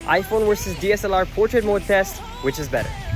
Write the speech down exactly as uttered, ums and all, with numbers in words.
iPhone versus D S L R portrait mode test, which is better?